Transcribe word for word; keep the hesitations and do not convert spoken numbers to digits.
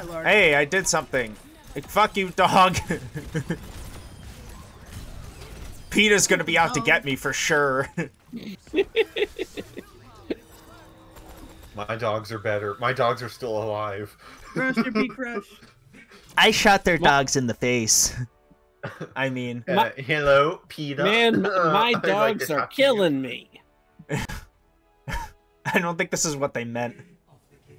Hi, Lord. Hey, I did something. Like, fuck you, dog. PETA's gonna be out to get me for sure. My dogs are better. My dogs are still alive. Crush your Pete Crush. I shot their dogs in the face. I mean, Uh, My- hello, PETA. Man, my I'd like dogs to are talk to you. killing me. I don't think this is what they meant.